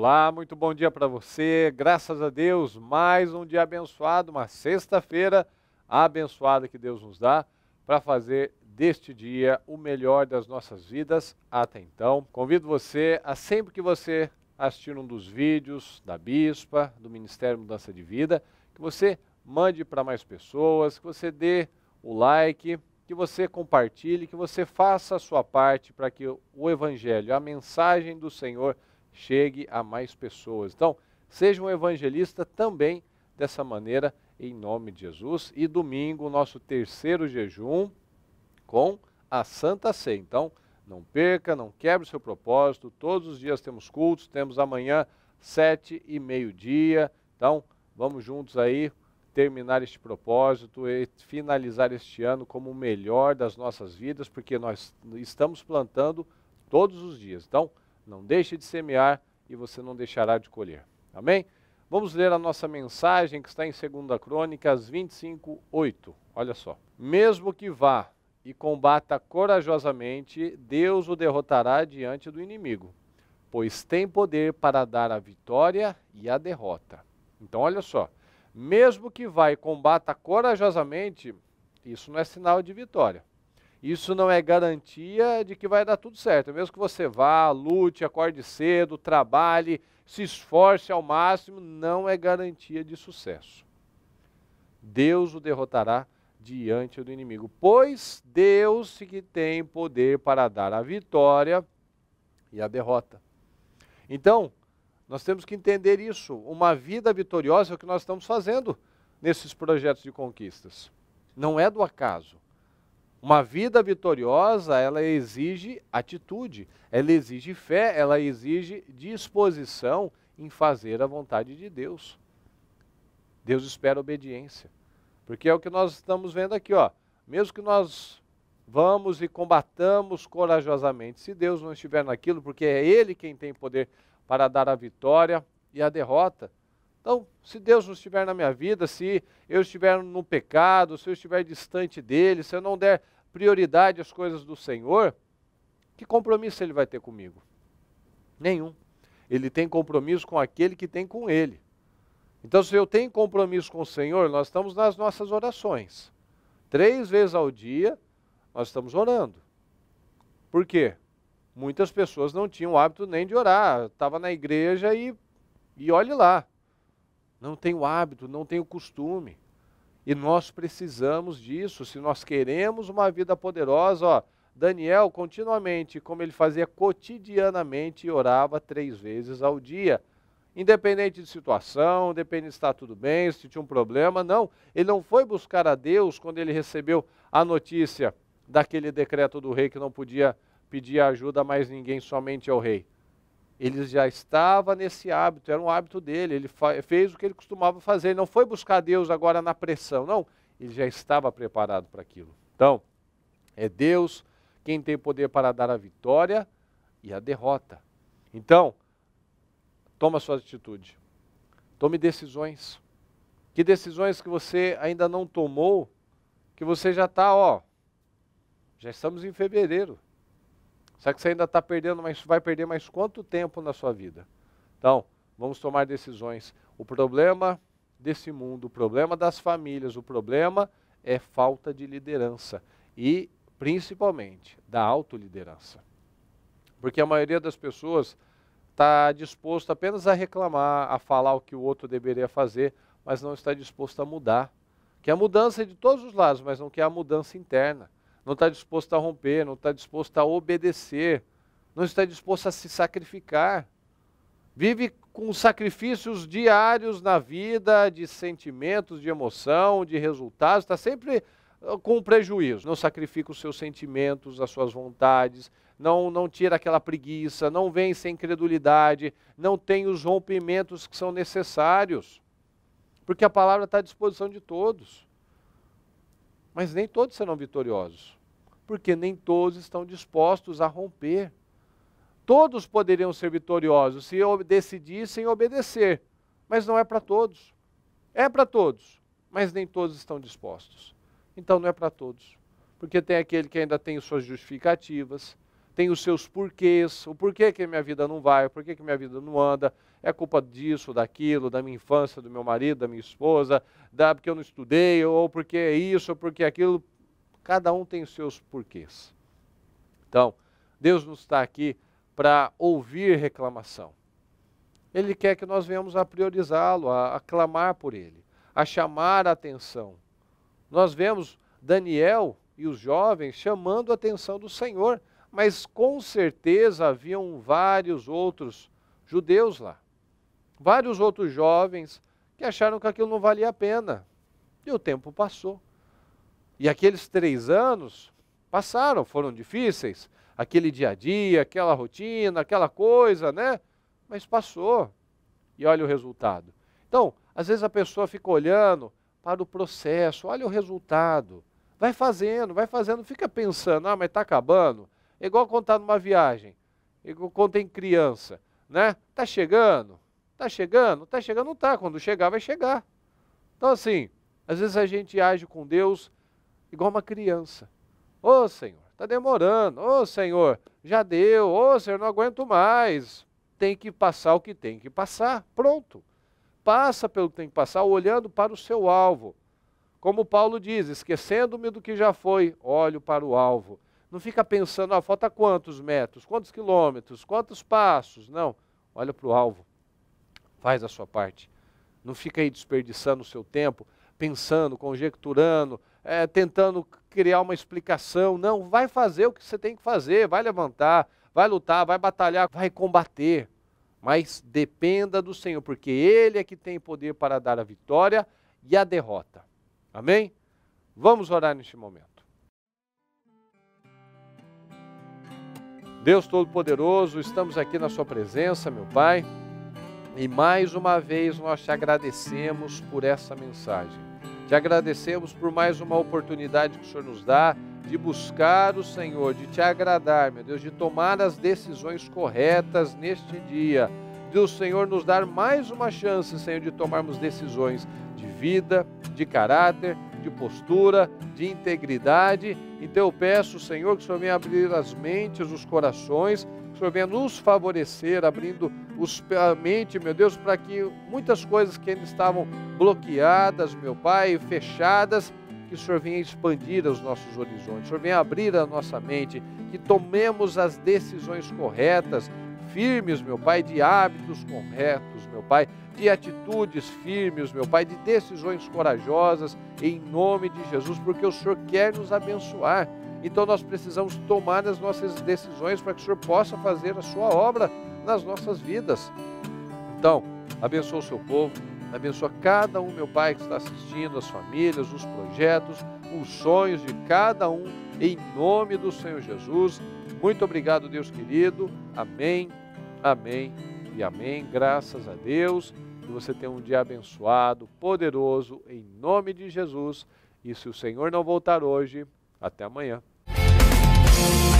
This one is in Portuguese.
Olá, muito bom dia para você. Graças a Deus, mais um dia abençoado, uma sexta-feira abençoada que Deus nos dá para fazer deste dia o melhor das nossas vidas até então. Convido você a sempre que você assistir um dos vídeos da Bispa, do Ministério Mudança de Vida, que você mande para mais pessoas, que você dê o like, que você compartilhe, que você faça a sua parte para que o Evangelho, a mensagem do Senhor, chegue a mais pessoas. Então, seja um evangelista também dessa maneira, em nome de Jesus. E domingo, nosso terceiro jejum com a Santa Ceia. Então, não perca, não quebre o seu propósito. Todos os dias temos cultos, temos amanhã 7 e meio-dia. Então, vamos juntos aí terminar este propósito e finalizar este ano como o melhor das nossas vidas, porque nós estamos plantando todos os dias. Então, não deixe de semear e você não deixará de colher. Amém? Vamos ler a nossa mensagem que está em 2 Crônicas 25:8. Olha só. Mesmo que vá e combata corajosamente, Deus o derrotará diante do inimigo, pois tem poder para dar a vitória e a derrota. Então olha só. Mesmo que vá e combata corajosamente, isso não é sinal de vitória. Isso não é garantia de que vai dar tudo certo. Mesmo que você vá, lute, acorde cedo, trabalhe, se esforce ao máximo, não é garantia de sucesso. Deus o derrotará diante do inimigo, pois Deus que tem poder para dar a vitória e a derrota. Então, nós temos que entender isso. Uma vida vitoriosa é o que nós estamos fazendo nesses projetos de conquistas. Não é do acaso. Uma vida vitoriosa, ela exige atitude, ela exige fé, ela exige disposição em fazer a vontade de Deus. Deus espera obediência, porque é o que nós estamos vendo aqui, ó. Mesmo que nós vamos e combatamos corajosamente, se Deus não estiver naquilo, porque é Ele quem tem poder para dar a vitória e a derrota. Então, se Deus não estiver na minha vida, se eu estiver no pecado, se eu estiver distante dEle, se eu não der prioridade às coisas do Senhor, que compromisso Ele vai ter comigo? Nenhum. Ele tem compromisso com aquele que tem com Ele. Então, se eu tenho compromisso com o Senhor, nós estamos nas nossas orações. 3 vezes ao dia, nós estamos orando. Por quê? Muitas pessoas não tinham o hábito nem de orar. Estava na igreja e olhe lá. Não tem o hábito, não tem o costume. E nós precisamos disso, se nós queremos uma vida poderosa. Ó, Daniel, continuamente, como ele fazia cotidianamente, orava 3 vezes ao dia. Independente de situação, independente se está tudo bem, se tinha um problema, não. Ele não foi buscar a Deus quando ele recebeu a notícia daquele decreto do rei que não podia pedir ajuda a mais ninguém, somente ao rei. Ele já estava nesse hábito, era um hábito dele, ele fez o que ele costumava fazer, ele não foi buscar Deus agora na pressão, não, ele já estava preparado para aquilo. Então, é Deus quem tem poder para dar a vitória e a derrota. Então, toma a sua atitude, tome decisões. Que decisões que você ainda não tomou, que você já está, ó, já estamos em fevereiro. Será que você ainda está perdendo, mas vai perder mais quanto tempo na sua vida? Então, vamos tomar decisões. O problema desse mundo, o problema das famílias, o problema é falta de liderança e, principalmente, da autoliderança. Porque a maioria das pessoas está disposto apenas a reclamar, a falar o que o outro deveria fazer, mas não está disposto a mudar. Quer a mudança de todos os lados, mas não quer a mudança interna. Não está disposto a romper, não está disposto a obedecer, não está disposto a se sacrificar. Vive com sacrifícios diários na vida, de sentimentos, de emoção, de resultados, está sempre com prejuízo. Não sacrifica os seus sentimentos, as suas vontades, não tira aquela preguiça, não vence a incredulidade, não tem os rompimentos que são necessários. Porque a palavra está à disposição de todos. Mas nem todos serão vitoriosos, porque nem todos estão dispostos a romper. Todos poderiam ser vitoriosos se decidissem obedecer, mas não é para todos. É para todos, mas nem todos estão dispostos. Então não é para todos, porque tem aquele que ainda tem suas justificativas, tem os seus porquês, o porquê que minha vida não vai, o porquê que minha vida não anda, é culpa disso, daquilo, da minha infância, do meu marido, da minha esposa, porque eu não estudei, ou porque é isso, ou porque é aquilo. Cada um tem os seus porquês. Então, Deus não está aqui para ouvir reclamação. Ele quer que nós venhamos a priorizá-lo, a clamar por Ele, a chamar a atenção. Nós vemos Daniel e os jovens chamando a atenção do Senhor, mas com certeza haviam vários outros judeus lá. Vários outros jovens que acharam que aquilo não valia a pena. E o tempo passou. E aqueles 3 anos passaram, foram difíceis. Aquele dia a dia, aquela rotina, aquela coisa, né? Mas passou. E olha o resultado. Então, às vezes a pessoa fica olhando para o processo, olha o resultado. Vai fazendo, fica pensando, mas está acabando. É igual quando está numa viagem, é igual quando tem criança, né? Está chegando, não está. Quando chegar, vai chegar. Então assim, às vezes a gente age com Deus igual uma criança. Ô Senhor, está demorando. Ô Senhor, já deu. Ô Senhor, não aguento mais. Tem que passar o que tem que passar. Pronto. Passa pelo que tem que passar, olhando para o seu alvo. Como Paulo diz, esquecendo-me do que já foi, olho para o alvo. Não fica pensando, falta quantos metros, quantos quilômetros, quantos passos. Não, olha para o alvo. Faz a sua parte. Não fica aí desperdiçando o seu tempo, pensando, conjecturando, tentando criar uma explicação. Não, vai fazer o que você tem que fazer, vai levantar, vai lutar, vai batalhar, vai combater. Mas dependa do Senhor, porque Ele é que tem poder para dar a vitória e a derrota. Amém? Vamos orar neste momento. Deus Todo-Poderoso, estamos aqui na Sua presença, meu Pai, e mais uma vez nós te agradecemos por essa mensagem. Te agradecemos por mais uma oportunidade que o Senhor nos dá de buscar o Senhor, de te agradar, meu Deus, de tomar as decisões corretas neste dia, de o Senhor nos dar mais uma chance, Senhor, de tomarmos decisões de vida, de caráter, de postura, de integridade. Então eu peço, Senhor, que o Senhor venha abrir as mentes, os corações, que o Senhor venha nos favorecer, abrindo a mente, meu Deus, para que muitas coisas que ainda estavam bloqueadas, meu Pai, fechadas, que o Senhor venha expandir os nossos horizontes, o Senhor venha abrir a nossa mente, que tomemos as decisões corretas, firmes, meu Pai, de hábitos corretos, meu Pai, de atitudes firmes, meu Pai, de decisões corajosas, em nome de Jesus, porque o Senhor quer nos abençoar. Então nós precisamos tomar as nossas decisões para que o Senhor possa fazer a sua obra nas nossas vidas. Então, abençoa o seu povo, abençoa cada um, meu Pai, que está assistindo, as famílias, os projetos, os sonhos de cada um, em nome do Senhor Jesus. Muito obrigado, Deus querido. Amém, amém e amém. Graças a Deus. Que você tenha um dia abençoado, poderoso, em nome de Jesus. E se o Senhor não voltar hoje, até amanhã.